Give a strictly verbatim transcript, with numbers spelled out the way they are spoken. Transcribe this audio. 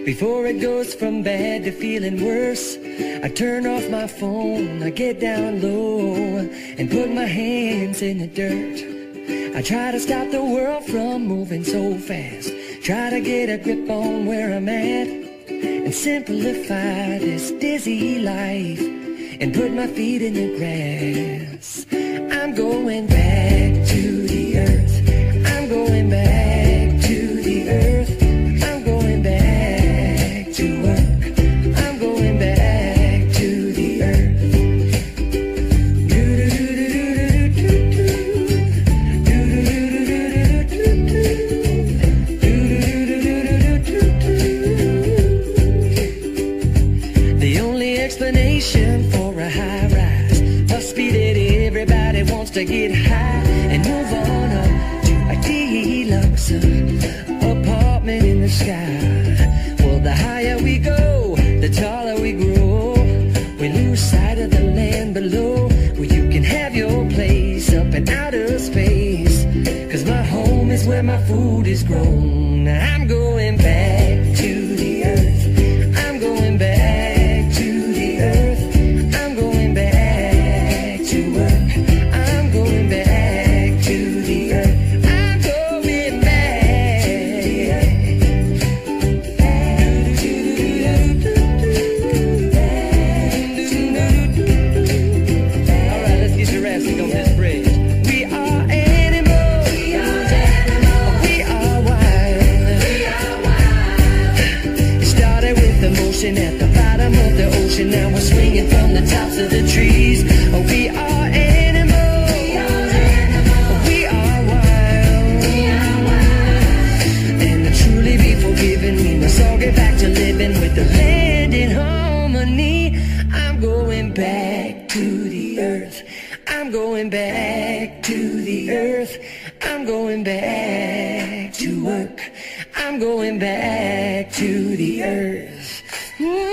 Before it goes from bad to feeling worse, I turn off my phone, I get down low and put my hands in the dirt. I try to stop the world from moving so fast, try to get a grip on where I'm at, and simplify this dizzy life, and put my feet in the grass. I'm going back to the earth, I'm going back to the earth, I'm going back to work, I'm going back to the earth. The only explanation for a high rise must be that everybody wants to get high and move on up to a deluxe apartment in the sky. Well, the higher we go, the taller we grow, we lose sight of the land below, where you can have your place up in outer space. Cause my home is where my food is grown. I'm going back to the earth, I'm going back to the earth, I'm going back to work, I'm going back to the earth, I'm going back to the earth. Alright, let's get Jurassic on this bridge. We are animals, we are animals, we are wild, we are wild. It started with the motion at the bottom of the ocean, now we're swinging from the tops of the trees. Oh, we are animals, we are animals, we are wild, we are wild. And to truly be forgiven, we must all get back to living with the land in harmony. I'm going back to the earth, I'm going back to the earth, I'm going back to work, I'm going back to the earth.